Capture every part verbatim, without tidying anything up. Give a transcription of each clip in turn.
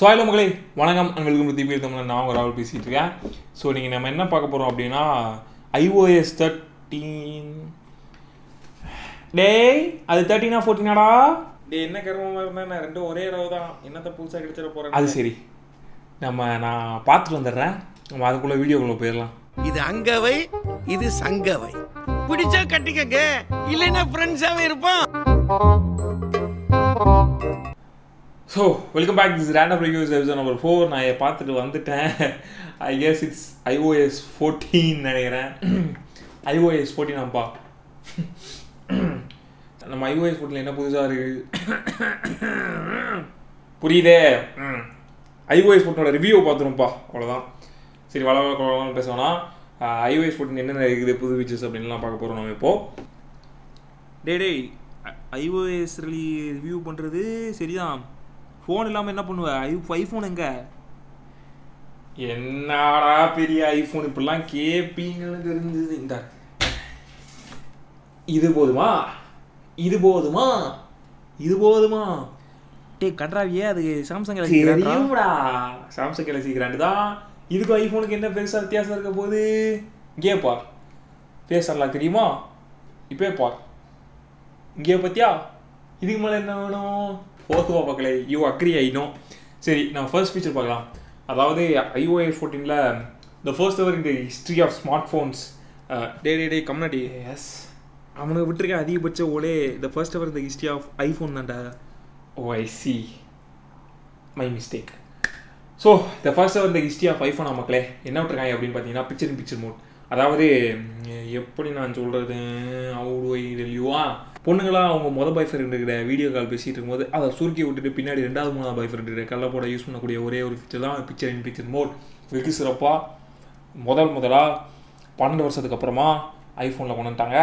So hello மக்களே, வணக்கம் and welcome to DP Tamil. நான் உங்கள் ராகுல் பேசிகிட்டு இருக்கேன். ஸோ நீங்கள் நம்ம என்ன பார்க்க போகிறோம் அப்படின்னா ஐஓஎஸ் தேர்ட்டீன். டேய், அது தேர்ட்டீனா ஃபோர்டீனாடா? டே என்ன கர்மமாக இருந்தால் நான் ரெண்டும் ஒரே அளவு தான். என்னத்தை புதுசாக கிடைச்சிட போகிறேன். அது சரி, நம்ம நான் பார்த்துட்டு வந்துடுறேன். நம்ம அதுக்குள்ளே வீடியோக்குள்ளே போயிடலாம். இது அங்கவை, இது சங்கவை. பிடிச்சா கட்டிக்கங்க, இல்லைன்னா ஃப்ரெண்ட்ஸாகவே இருப்போம். So welcome back. This random reviews episode number four. நான் இதை பார்த்துட்டு வந்துட்டேன். I guess it's iOS fourteen நினைக்கிறேன். ஐஓஎஸ் ஃபோர்டீன் அப்பா. நம்ம ஐஓஎஸ் ஃபோர்டீன் என்ன புதுசாக இருக்குது புரியுதே. ஐஓஎஸ் ஃபோர்டீனோட ரிவ்யூவை பார்த்துருப்பா, அவ்வளோதான். சரி, வள வளன்னு பேசணும்னா ஐஓஎஸ் ஃபோர்டீன் என்னென்ன இருக்குது புது ஃபீச்சர்ஸ் அப்படின்லாம் பார்க்க போகிறோம் நம்ம இப்போது. டே டே ஐஓஎஸ் ரிவ்யூ பண்ணுறது சரிதான். ஃபோன் இல்லாமல் என்ன பண்ணுவேன்? ஐ ஐஃபோன் எங்கே? என்னடா பெரிய ஐஃபோன் இப்படிலாம் கேட்பீங்கன்னு தெரிஞ்சது. இந்த இது போதுமா இது போதுமா இது போதுமா டே கண்ட்ராவியே, அது சாம்சங் கேலக்ஸி தெரியும்டா. சாம்சங் கேலக்ஸி கிராண்டு தான். இதுக்கும் ஐஃபோனுக்கு என்ன பெருசாக வித்தியாசம் இருக்க போகுது? இங்கே பார், பேசலாம் தெரியுமா? இப்போ பார், இங்கே பார்த்தியா? இதுக்கு மேலே என்ன வேணும்? போதுவா பார்க்கல, யூ அக்ரி ஆயிடும். சரி, நம்ம ஃபர்ஸ்ட் ஃபீச்சர் பார்க்கலாம். அதாவது ஐஓஎஸ் ஃபோர்டீனில் the first ever in the history of smart phones. டே டே டே கம்னாடி. எஸ், அவனுக்கு விட்டுருக்கேன் அதிகபட்ச ஓலே. த ஃபர்ஸ்ட் எவர் இந்த ஹிஸ்ட்ரி ஆஃப் ஐஃபோன் தான்டா. Oh I see, my mistake. So the first ever இந்த ஹிஸ்ட்ரி ஆஃப் ஐஃபோன் மக்களே என்ன விட்டுருக்காங்க அப்படின்னு பார்த்தீங்கன்னா பிக்சர் இன் பிக்சர் மோட். அதாவது எப்படி நான் சொல்கிறது, அவுடுவை டெல்யூவா பொண்ணுங்களாம் அவங்க மொதல் பாய் ஃப்ரெண்ட் இருக்கிற வீடியோ கால் பேசிகிட்டு இருக்கும்போது அதை சுருக்கி விட்டுட்டு பின்னாடி ரெண்டாவது மூணாவது பாய் ஃப்ரெண்ட் இருக்கிற கல்ல போட யூஸ் பண்ணக்கூடிய ஒரே ஒரு ஃபீச்சர் தான் பிக்சர் இன் பிக்சர் மோட். வெகு சிறப்பாக முதல் முதலாக பன்னெண்டு வருஷத்துக்கு அப்புறமா ஐஃபோனில் கொண்டு வந்துட்டாங்க.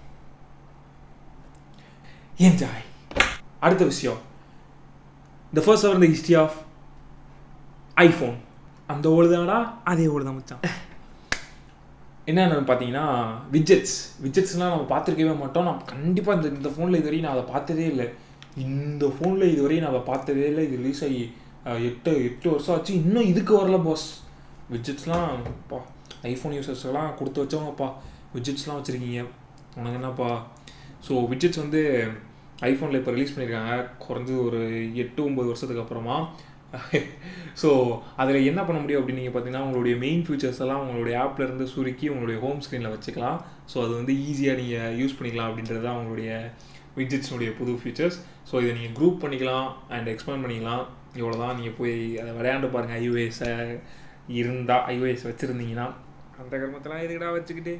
என்ஜாய். அடுத்த விஷயம், the first ever the history of iPhone. அந்த ஓடு தானடா, அதே ஓடு தான் மச்சான். என்னென்னு பார்த்தீங்கன்னா விட்ஜெட்ஸ். விட்ஜெட்ஸ்லாம் நம்ம பார்த்துருக்கவே மாட்டோம். நான் கண்டிப்பாக இந்த இந்த ஃபோனில் இதுவரையும் நான் அதை பார்த்ததே இல்லை. இந்த ஃபோனில் இதுவரையும் நான் அதை பார்த்ததே இல்லை. இது ரிலீஸ் ஆகி எட்டு எட்டு வருஷம் ஆச்சு, இன்னும் இதுக்கு வரல பாஸ். விட்ஜெட்ஸ்லாம் அப்பா ஐஃபோன் யூசர்ஸ்லாம் கொடுத்து வச்சவங்கப்பா. விட்ஜெட்ஸ்லாம் வச்சுருக்கீங்க, உனக்கு என்னப்பா? ஸோ விட்ஜெட்ஸ் வந்து ஐஃபோனில் இப்போ ரிலீஸ் பண்ணியிருக்காங்க, குறைஞ்சது ஒரு எட்டு ஒம்பது வருஷத்துக்கு அப்புறமா. ஸோ அதில் என்ன பண்ண முடியும் அப்படின்னு நீங்கள் பார்த்தீங்கன்னா உங்களுடைய மெயின் ஃபீச்சர்ஸ் எல்லாம் உங்களுடைய ஆப்லேருந்து சுருக்கி உங்களுடைய ஹோம் ஸ்க்ரீனில் வச்சுக்கலாம். ஸோ அது வந்து ஈஸியாக நீங்கள் யூஸ் பண்ணிக்கலாம் அப்படின்றது தான் உங்களுடைய விட்ஜெட்ஸினுடைய புது ஃபீச்சர்ஸ். ஸோ இதை நீங்கள் குரூப் பண்ணிக்கலாம் அண்ட் எக்ஸ்பேண்ட் பண்ணிக்கலாம். இவ்வளோ தான். நீங்கள் போய் அதை விளையாண்டு பாருங்கள். ஐஓஎஸை இருந்தால் ஐஓஎஸ் வச்சுருந்தீங்கன்னா. அந்த கர்மத்தெல்லாம் எதுக்கடா வச்சுக்கிட்டு,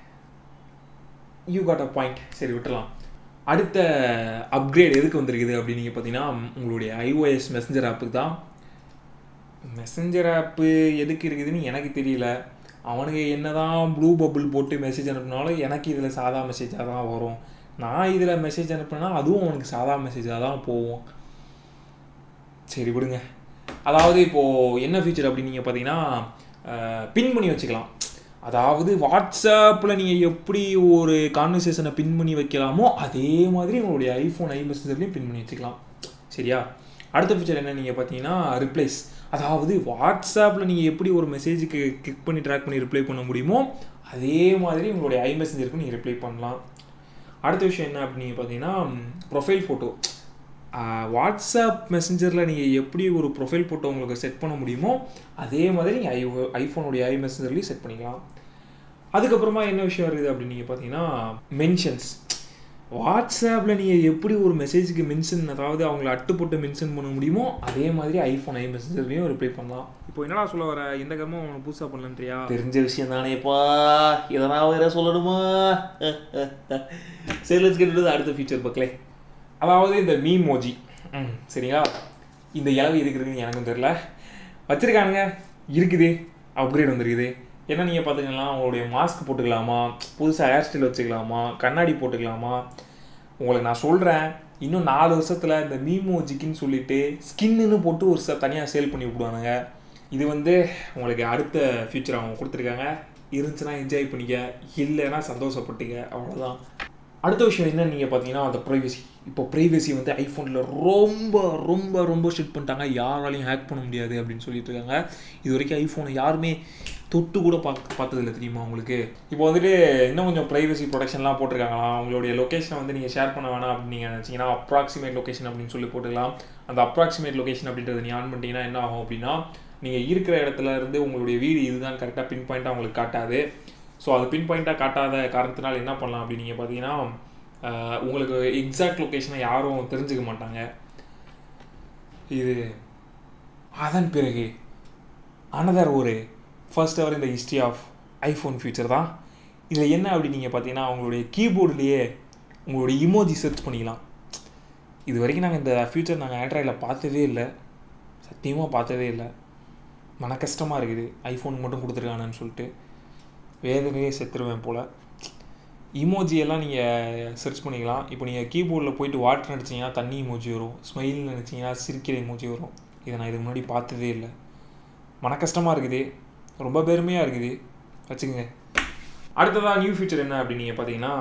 யூ காட் அ பாயிண்ட். சரி, விட்டுலாம். அடுத்த அப்கிரேட் எதுக்கு வந்திருக்குது அப்படின்னு நீங்கள் பார்த்தீங்கன்னா உங்களுடைய ஐஓஎஸ் மெசஞ்சர் ஆப்புக்கு தான். மெசஞ்சர் ஆப்பு எதுக்கு இருக்குதுன்னு எனக்கு தெரியல. அவனுக்கு என்ன தான் ப்ளூ பபுள் போட்டு மெசேஜ் அனுப்பினாலும் எனக்கு இதில் சாதா மெசேஜாக தான் வரும். நான் இதில் மெசேஜ் அனுப்புனா அதுவும் அவனுக்கு சாதா மெசேஜாக தான் போகும். சரி விடுங்க. அதாவது இப்போது என்ன ஃபீச்சர் அப்படின்னு நீங்கள் பார்த்தீங்கன்னா பின் பண்ணி வச்சுக்கலாம். அதாவது வாட்ஸ்அப்பில் நீங்கள் எப்படி ஒரு கான்வர்சேஷனை பின் பண்ணி வைக்கலாமோ அதே மாதிரி உங்களுடைய ஐஃபோன் ஐ மெசேஜர்லையும் பின் பண்ணி வச்சுக்கலாம். சரியா? அடுத்த ஃபீச்சர் என்ன நீங்கள் பார்த்தீங்கன்னா ரிப்ளைஸ். அதாவது வாட்ஸ்அப்பில் நீங்கள் எப்படி ஒரு மெசேஜுக்கு கிளிக் பண்ணி ட்ராக் பண்ணி ரிப்ளை பண்ண முடியுமோ அதே மாதிரி உங்களுடைய ஐ மெசேஜருக்கு நீங்கள் ரிப்ளை பண்ணலாம். அடுத்த விஷயம் என்ன அப்படின்னு பார்த்தீங்கன்னா ப்ரொஃபைல் ஃபோட்டோ. வாட்ஸ்அப் மெசஞ்சரில் நீங்கள் எப்படி ஒரு ப்ரொஃபைல் ஃபோட்டோ உங்களுக்கு செட் பண்ண முடியுமோ அதே மாதிரி நீங்கள் ஐ ஐஃபோனுடைய ஐ மெசஞ்சர்லேயும் செட் பண்ணிக்கலாம். அதுக்கப்புறமா என்ன விஷயம் இருக்குது அப்படின்னு நீங்கள் பார்த்தீங்கன்னா மென்ஷன்ஸ். வாட்ஸ்அப்பில் நீங்கள் எப்படி ஒரு மெசேஜுக்கு மென்ஷன், அதாவது அவங்கள அட்டு போட்டு மென்ஷன் பண்ண முடியுமோ அதே மாதிரி ஐஃபோன் ஐ மெசஞ்சர்லையும் ரிப்ளை பண்ணலாம். இப்போ என்னடா சொல்ல வர, எந்த கர்மம் அவனை புதுசாக பண்ணலன்றியா? தெரிஞ்ச விஷயம் தானேப்பா, இதனால் வேற சொல்லணுமா? சரி, லெட்ஸ் கெட் டு தி அடுத்த ஃபீச்சர் பக்கலே. அதாவது இந்த மீமோஜி. ம் சரிங்களா, இந்த இளவு இருக்குதுன்னு எனக்கும் தெரில, வச்சுருக்கானுங்க. இருக்குது, அப்கிரேட் வந்துருக்குது. என்ன நீங்கள் பார்த்துக்கலாம், உங்களுடைய மாஸ்க் போட்டுக்கலாமா, புதுசாக ஹேர் ஸ்டைல் வச்சுக்கலாமா, கண்ணாடி போட்டுக்கலாமா. உங்களுக்கு நான் சொல்கிறேன், இன்னும் நாலு வருஷத்தில் இந்த மீமோஜிக்குன்னு சொல்லிட்டு ஸ்கின்னு போட்டு ஒரு ச தனியாக சேல் பண்ணி விடுவானுங்க. இது வந்து உங்களுக்கு அடுத்த ஃபியூச்சர் அவங்க கொடுத்துருக்காங்க. இருந்துச்சுன்னா என்ஜாய் பண்ணிக்க, இல்லைன்னா சந்தோஷப்பட்டுக்க, அவ்வளோதான். அடுத்த விஷயம் என்ன நீங்கள் பார்த்தீங்கன்னா அந்த ப்ரைவசி. இப்போ ப்ரைவசி வந்து ஐஃபோனில் ரொம்ப ரொம்ப ரொம்ப ஸ்ட்ரிக்ட் பண்ணிட்டாங்க. யாராலையும் ஹேக் பண்ண முடியாது அப்படின்னு சொல்லிட்டு இருக்காங்க. இது வரைக்கும் ஐஃபோனை யாருமே தொட்டு கூட பார்க்க பார்த்ததில்ல தெரியுமா உங்களுக்கு. இப்போ வந்துட்டு இன்னும் கொஞ்சம் ப்ரைவசி ப்ரொடெக்ஷன்லாம் போட்டிருக்காங்களா. உங்களுடைய லொக்கேஷனை வந்து நீங்கள் ஷேர் பண்ண வேணாம் அப்படின்னு நீங்கள் நினச்சிங்கன்னா அப்ராக்சிமேட் லொக்கேஷன் அப்படின்னு சொல்லி போட்டுக்கலாம். அந்த அப்ராக்சிமேட் லொக்கேஷன் அப்படின்றத நீங்கள் ஆன் பண்ணிட்டீங்கன்னா என்ன ஆகும் அப்படின்னா நீங்கள் இருக்கிற இடத்துல இருந்து உங்களுடைய வீடு இதுதான் கரெக்டாக பின் பாயிண்ட்டாக உங்களுக்கு காட்டாது. ஸோ அது பின் பாயிண்ட்டாக காட்டாத காரணத்தினால் என்ன பண்ணலாம் அப்படின்னு நீங்கள் பார்த்தீங்கன்னா உங்களுக்கு எக்ஸாக்ட் லொக்கேஷனை யாரும் தெரிஞ்சுக்க மாட்டாங்க. இது அதன் பிறகு அனதர் ஒரு ஃபர்ஸ்ட் எவர் இந்த ஹிஸ்ட்ரி ஆஃப் ஐஃபோன் ஃபியூச்சர் தான். இதில் என்ன அப்படின்னு நீங்கள் பார்த்தீங்கன்னா உங்களுடைய கீபோர்ட்லேயே உங்களுடைய இமோஜி சர்ச் பண்ணிக்கலாம். இது வரைக்கும் நாங்கள் இந்த ஃபியூச்சர் நாங்கள் ஆண்ட்ராய்டில் பார்த்ததே இல்லை, சத்தியமாக பார்த்ததே இல்லை. மன கஷ்டமாக இருக்குது ஐஃபோனுக்கு மட்டும் கொடுத்துருக்கானு சொல்லிட்டு. வேதனையே செத்துருவேன் போல். இமோஜியெல்லாம் நீங்கள் சர்ச் பண்ணிக்கலாம். இப்போ நீங்கள் கீபோர்டில் போயிட்டு வாட்டர் நினச்சிங்கன்னா தண்ணி இமோஜி வரும், ஸ்மைல் நினச்சிங்கன்னா சிரிக்கிற இமோஜி வரும். இதை நான் இதுக்கு முன்னாடி பார்த்ததே இல்லை. மன கஷ்டமாக இருக்குது, ரொம்ப பெருமையாக இருக்குது வச்சுக்கோங்க. அடுத்ததாக நியூ ஃபீச்சர் என்ன அப்படின்னு நீங்கள் பார்த்தீங்கன்னா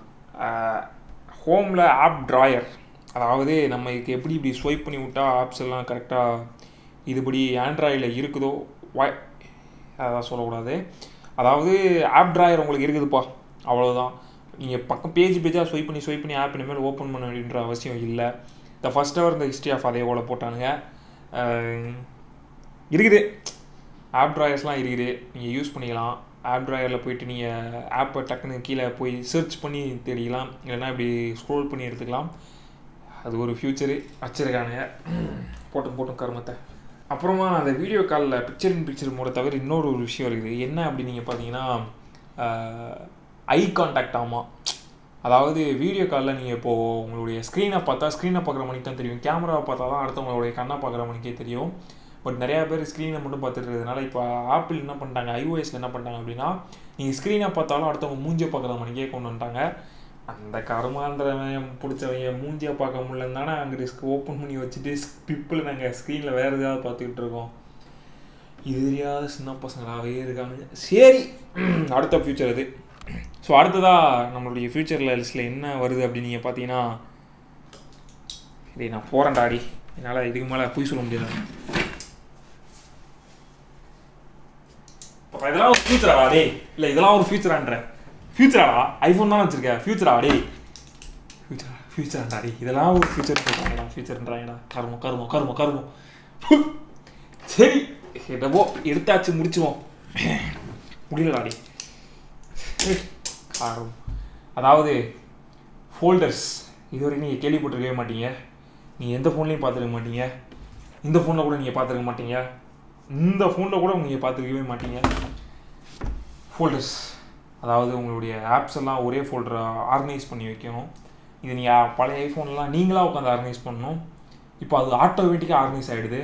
ஹோமில் ஆப் ட்ராயர். அதாவது நம்ம இதுக்கு எப்படி இப்படி ஸ்வைப் பண்ணி விட்டால் ஆப்ஸ் எல்லாம் கரெக்டாக இதுபடி ஆண்ட்ராய்டில் இருக்குதோ வாய் அதான் சொல்லக்கூடாது. அதாவது ஆப் ட்ராயர் உங்களுக்கு இருக்குதுப்பா, அவ்வளோதான். நீங்கள் பக்கம் பேஜ் பேஜாக ஸ்வைப் பண்ணி ஸ்வைப் பண்ணி ஆப் இனிமேல் ஓப்பன் பண்ண வேண்டியன்ற அவசியம் இல்லை. இந்த ஃபஸ்ட் ஹவர் இந்த ஹிஸ்ட்ரி ஆஃப் அதே போல் போட்டானுங்க. இருக்குது ஆப் ட்ராயர்ஸ்லாம் இருக்குது, நீங்கள் யூஸ் பண்ணிக்கலாம். ஆப் ட்ராயரில் போய்ட்டு நீங்கள் ஆப்பை டக்குன்னு கீழே போய் சர்ச் பண்ணி தேடிக்கலாம், இல்லைன்னா இப்படி ஸ்க்ரோல் பண்ணி எடுத்துக்கலாம். அது ஒரு ஃபியூச்சரு வச்சுருக்கானுங்க. போட்டும் போட்டும் கருமத்தை. அப்புறமா அந்த வீடியோ காலில் பிக்சர் இன் பிக்சர் மோட தவிர இன்னொரு ஒரு விஷயம் இருக்குது. என்ன அப்படி நீங்கள் பார்த்தீங்கன்னா ஐ கான்டாக்ட். ஆமாம், அதாவது வீடியோ காலில் நீங்கள் இப்போது உங்களுடைய ஸ்க்ரீனை பார்த்தா ஸ்க்ரீனை பார்க்குற மணிக்கு தான் தெரியும், கேமராவை பார்த்தா தான் அடுத்தவங்களுடைய கண்ணை பார்க்குற மணிக்கே தெரியும். பட் நிறையா பேர் ஸ்க்ரீனை மட்டும் பார்த்துட்டு இருக்கிறதுனால இப்போ ஆப்பிள் என்ன பண்ணிட்டாங்க, ஐஓஎஸில் என்ன பண்ணிட்டாங்க அப்படின்னா நீங்கள் ஸ்க்ரீனை பார்த்தாலும் அடுத்தவங்க மூஞ்சியை பார்க்குற மணிக்கே கொண்டு வந்துட்டாங்க. அந்த கருமாந்திரவன் பிடிச்சவங்க மூஞ்சியை பார்க்க முடியலன்னு தானே அங்கே ரிஸ்க் ஓப்பன் பண்ணி வச்சுட்டு பிப்பில் நாங்கள் ஸ்க்ரீனில் வேறு எதாவது பார்த்துக்கிட்டு இருக்கோம். இது தெரியாத சின்ன பசங்களாகவே இருக்காங்க. சரி, அடுத்த ஃபியூச்சர் அது. ஸோ அடுத்ததாக நம்மளுடைய ஃபியூச்சரில் லிஸ்ட்டில் என்ன வருது அப்படின்னு நீங்கள் பார்த்தீங்கன்னா, சரி நான் போகிறேன்டாடி, என்னால் இதுக்கு மேலே போய் சொல்ல முடியாது. இதெல்லாம் ஒரு ஃபியூச்சராடா டே, இல்லை இதெல்லாம் ஒரு ஃபியூச்சரான்ற ஃபியூச்சராடா, ஐஃபோன் தான் வச்சுருக்கேன் ஃபியூச்சரா டே, ஃபியூச்சரா ஃபியூச்சராண்டா டே, இதெல்லாம் ஒரு ஃபியூச்சர் சொல்கிறாங்கடா, ஃபியூச்சர்ன்றாங்கடா. கருமோ கருமோ கருமோ கருமோ. சரி என்னவோ எடுத்தாச்சு, முடிச்சுவோம். முடியலடா டே. காரம் அதாவது ஃபோல்டர்ஸ் இதுவரைக்கும் நீங்கள் கேள்விப்பட்டிருக்கவே மாட்டீங்க. நீங்கள் எந்த ஃபோன்லேயும் பார்த்துருக்க மாட்டீங்க, இந்த ஃபோனில் கூட நீங்கள் பார்த்துருக்க மாட்டீங்க, இந்த ஃபோனில் கூட நீங்கள் பார்த்துருக்கவே மாட்டீங்க. ஃபோல்டர்ஸ் அதாவது உங்களுடைய ஆப்ஸ் எல்லாம் ஒரே ஃபோல்டரை ஆர்கனைஸ் பண்ணி வைக்கணும். இது நீங்கள் பழைய ஐஃபோன்லாம் நீங்களாக உட்காந்து ஆர்கனைஸ் பண்ணணும். இப்போ அது ஆட்டோமேட்டிக்காக ஆர்கனைஸ் ஆகிடுது.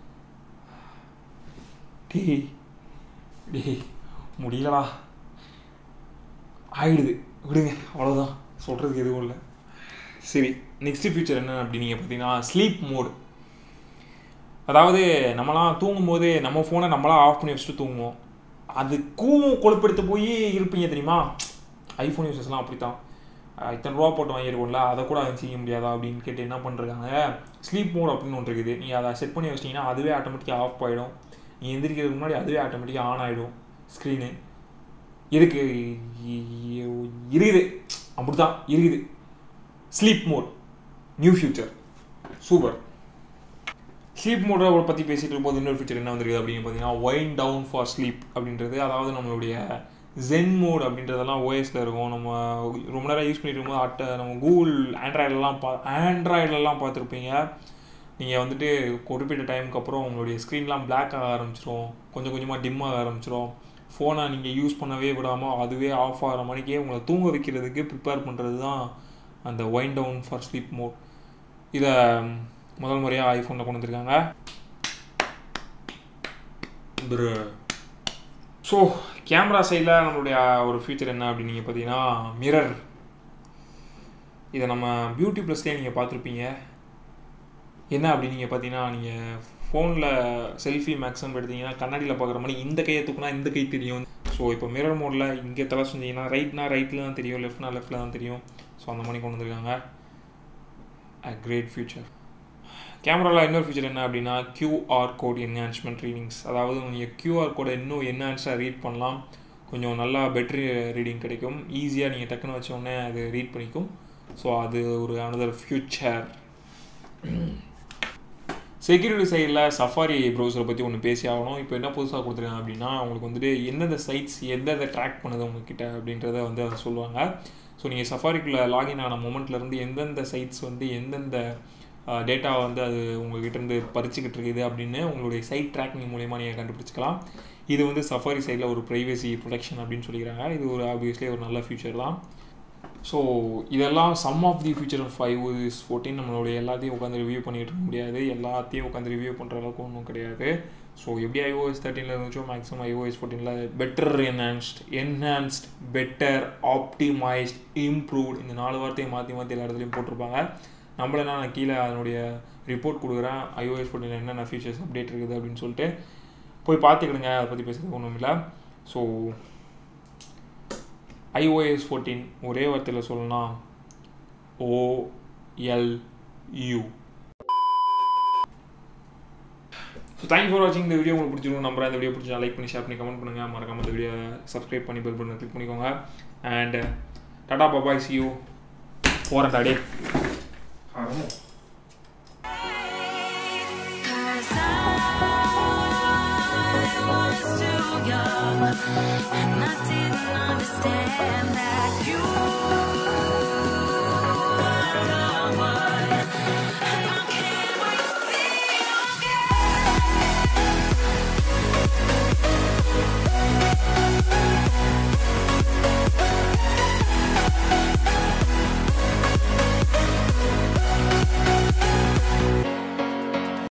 டே டே முடியலடா, ஆகிடுது, விடுங்க, அவ்வளோதான், சொல்கிறதுக்கு எதுவும் இல்லை. சரி, நெக்ஸ்ட் ஃபியூச்சர் என்ன அப்படின்னு நீங்கள் பார்த்தீங்கன்னா ஸ்லீப் மோடு. அதாவது நம்மளாம் தூங்கும்போது நம்ம ஃபோனை நம்மளாம் ஆஃப் பண்ணி வச்சுட்டு தூங்குவோம். அது கூவும் கொழுப்பெடுத்து போய் இருப்பீங்க தெரியுமா. ஐஃபோன் யூசர்ஸ்லாம் அப்படி தான். இத்தனை ரூபா போட்டு வாங்கியிருக்கோம்ல, அதை கூட அதை செய்ய முடியாதா அப்படின்னு கேட்டு என்ன பண்ணுறாங்க, ஸ்லீப் மோட் அப்படின்னு ஒன்று இருக்குது. நீங்கள் அதை செட் பண்ணி வச்சிட்டிங்கன்னா அதுவே ஆட்டோமேட்டிக்காக ஆஃப் ஆகிடும். நீங்கள் எந்திரிக்கிறதுக்கு முன்னாடி அதுவே ஆட்டோமேட்டிக்காக ஆன் ஆகிடும் ஸ்க்ரீனு. இருக்கு இருக்குது அப்படி தான் இருக்குது. Sleep mode new future super. Sleep மோடை பற்றி பேசிகிட்டு இருக்கும்போது இன்னொரு ஃபீச்சர் என்ன வந்துருக்குது அப்படின்னு பார்த்தீங்கன்னா வைண்ட் டவுன் ஃபார் ஸ்லீப் அப்படின்றது. அதாவது நம்மளுடைய ஜென் மோட் அப்படின்றதெல்லாம் ஓஎஸில் இருக்கும். நம்ம ரொம்ப நேரம் யூஸ் பண்ணிட்டு இருக்கும்போது அட்ட நம்ம கூகுள் ஆண்ட்ராய்டெலாம் பா ஆண்ட்ராய்டெலாம் பார்த்துருப்பீங்க. நீங்கள் வந்துட்டு குறிப்பிட்ட டைமுக்கு அப்புறம் உங்களுடைய ஸ்க்ரீன்லாம் பிளாக் ஆக ஆரம்பிச்சிடும், கொஞ்சம் கொஞ்சமாக டிம் ஆக ஆரம்பிச்சிடும். ஃபோனை நீங்கள் யூஸ் பண்ணவே விடாமல் அதுவே ஆஃப் ஆகிற மணிக்கே உங்களை தூங்க வைக்கிறதுக்கு ப்ரிப்பேர் பண்ணுறது தான் அந்த wind down for sleep mode. இதை முதல் முறையாக ஐஃபோனில் கொண்டு வந்திருக்காங்க. ஸோ கேமரா சைடில் நம்மளுடைய ஒரு ஃபியூச்சர் என்ன அப்படின்னு நீங்கள் பார்த்தீங்கன்னா மிரர். இதை நம்ம பியூட்டி ப்ளஸ்லேயே நீங்கள் பார்த்துருப்பீங்க. என்ன அப்படின்னு நீங்கள் பார்த்தீங்கன்னா நீங்கள் ஃபோனில் செல்ஃபி மேக்ஸிமம் எடுத்தீங்கன்னா கண்ணாடியில் பார்க்குற மாதிரி இந்த கையை தூக்குனா இந்த கை தெரியும். ஸோ இப்போ மிரர் மோடில் இங்கே தலை செஞ்சீங்கன்னா ரைட்னா ரைட்டில் தான் தெரியும், லெஃப்ட்னா லெஃப்ட்டில் தான் தெரியும். ஸோ அந்த மாதிரி கொண்டு வந்திருக்காங்க. A great future. கேமராவில் இன்னொரு ஃபீச்சர் என்ன அப்படின்னா கியூஆர் கோட் என்ஹான்ஸ்மெண்ட் ரீடிங்ஸ். அதாவது நீங்கள் கியூஆர் கோடை இன்னும் என்ஹான்ஸாக ரீட் பண்ணலாம். கொஞ்சம் நல்லா பெட்ரு ரீடிங் கிடைக்கும். ஈஸியாக நீங்கள் டக்குன்னு வச்சோடனே அது ரீட் பண்ணிக்கும். ஸோ அது ஒரு அனதர் ஃபியூச்சர். செக்யூரிட்டி சைடில் சஃபாரி ப்ரௌசரை பற்றி ஒன்று பேசி ஆகணும். இப்போ என்ன புதுசாக கொடுத்துருக்காங்க அப்படின்னா உங்களுக்கு வந்துட்டு எந்தெந்த சைட்ஸ் எந்தெந்த ட்ராக் பண்ணுது உங்ககிட்ட அப்படின்றத வந்து அதை சொல்லுவாங்க. ஸோ நீங்கள் சஃபாரிக்குள்ளே லாகின் ஆன மொமெண்ட்லேருந்து எந்தெந்த சைட்ஸ் வந்து எந்தெந்த டேட்டா வந்து அது உங்கள்கிட்டருந்து பறிச்சுக்கிட்டு இருக்குது அப்படின்னு உங்களுடைய சைட் ட்ராக்கிங் மூலயமா நீங்கள் கண்டுபிடிச்சிக்கலாம். இது வந்து சஃபாரி சைடில் ஒரு ப்ரைவசி ப்ரொடெக்ஷன் அப்படின்னு சொல்லிக்கிறாங்க. இது ஒரு ஆப்வியஸ்லி ஒரு நல்ல ஃபியூச்சர் தான். ஸோ இதெல்லாம் some of the future of iOS fourteen. நம்மளுடைய எல்லாத்தையும் உட்காந்து ரிவ்யூ பண்ணிகிட்டு இருக்க முடியாது. எல்லாத்தையும் உட்காந்து ரிவ்யூ பண்ணுற அளவுக்கு ஒன்றும் கிடையாது. ஸோ எப்படி iOS தேர்ட்டீனில் இருந்துச்சோ மேக்ஸிமம் iOS ஃபோர்டீனில் better enhanced enhanced better optimised improved இந்த நாலு வார்த்தையை மாற்றி மாற்றி எல்லா இடத்துலையும் போட்டிருப்பாங்க. நம்மளனா நான் கீழே அதனுடைய ரிப்போர்ட் கொடுக்குறேன் iOS ஃபோர்டீனில் என்னென்ன ஃபீச்சர்ஸ் அப்டேட் இருக்குது அப்படின்னு சொல்லிட்டு போய் பார்த்துக்கிடுங்க. அதை பற்றி பேசுகிறதுக்கு ஒன்றும் இல்லை. ஸோ iOS ஃபோர்டீன் ஒரே வார்த்தையில் சொல்லணும்னா ஓஎல்யூ. ஸோ தேங்க்யூ ஃபார் வாட்சிங். இந்த வீடியோ உங்களுக்கு பிடிச்சிருக்கும் நம்புறேன். இந்த வீடியோ பிடிச்சா லைக் பண்ணி ஷேர் பண்ணி கமெண்ட் பண்ணுங்கள். மறக்காம இந்த வீடியோ சப்ஸ்கிரைப் பண்ணி பெல் பட்டனை கிளிக் பண்ணிக்கோங்க. And tata bye bye see you போகிறேன் டாடே. And I didn't understand that you